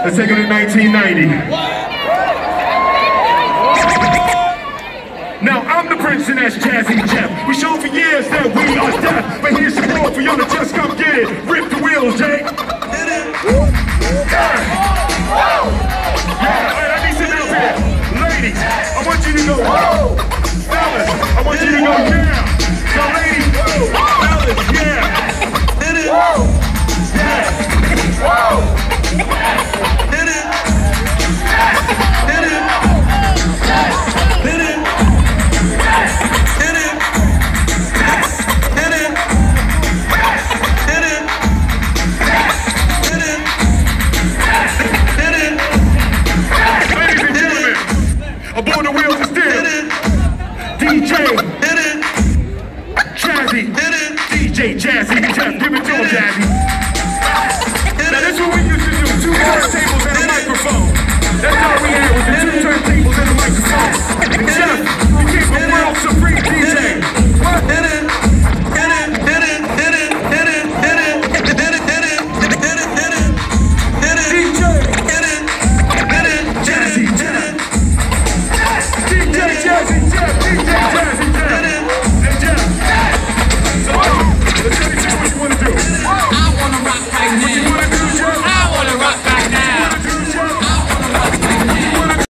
Let's take it to 1990. Now I'm the prince and that's Jazzy Jeff. We shown for years that we are deaf, but here's some more for y'all to just come get it. Rip the wheels, Jake. I need some help here. Ladies, I want you to go, whoa. Fellas, I want you to go down. So ladies, whoa.